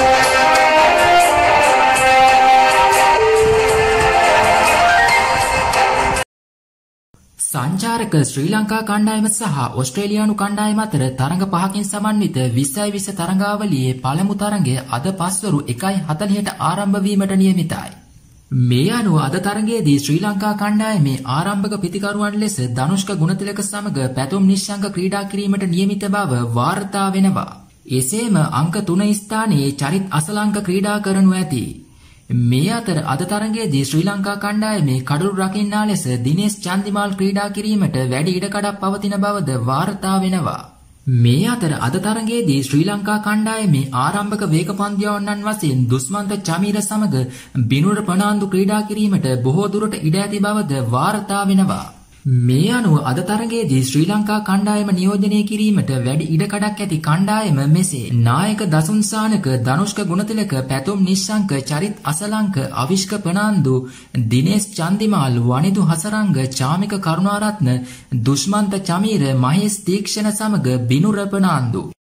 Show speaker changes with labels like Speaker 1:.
Speaker 1: සංචාරක ශ්‍රී ලංකා කණ්ඩායම සහ ඕස්ට්‍රේලියානු කණ්ඩායම අතර තරඟ 5කින් සමන්විත 20 තරඟාවලියේ පළමු තරඟය අද පස්වරු 1:40ට ආරම්භ වීමට නියමිතයි. මේ අනුව අද තරඟයේදී ශ්‍රී ලංකා කණ්ඩායමේ ආරම්භක පිතිකරුවන් ලෙස ධනුෂ්ක ගුණතිලක සමග පැතුම් නිශ්ශංක ක්‍රීඩා කිරීමට නියමිත බව වාර්තා වෙනවා. එසේම අංක 3 ස්ථානයේ චරිත් අසලංක ක්‍රීඩා කරනු ඇති. මේ අතර අද තරඟයේදී ශ්‍රී ලංකා කණ්ඩායමේ කඩළු රකින්නා ලෙස දිනේෂ් චන්දිමාල් ක්‍රීඩා කිරීමට වැඩි ඉඩකඩක් පවතින බවද වාර්තා වෙනවා. මේ අතර අද තරඟයේදී ශ්‍රී ලංකා කණ්ඩායමේ ආරම්භක වේගපන්දියවන්නන් වශයෙන් දුස්මන්ත චමීර සමග බිනුර ප්‍රනාන්දු ක්‍රීඩා කිරීමට බොහෝ දුරට ඉඩ ඇති බවද වාර්තා වෙනවා. මේ අනුව අද තරඟයේදී ශ්‍රී ලංකා කණ්ඩායම නියෝජනය කිරීමට වැඩි ඉඩකඩක් ඇති කණ්ඩායම මෙසේ නායක දසුන්සානක ධනුෂ්ක ගුණතිලක පැතුම් නිශ්ශංක චරිත් අසලංක අවිෂ්ක ප්‍රනාන්දු දිනේෂ් චන්දිමාල් වනිදු හසරංග චාමික කරුණාරත්න දුෂ්මන්ත චමීර මහේෂ් තීක්ෂණ සමග බිනුර ප්‍රනාන්දු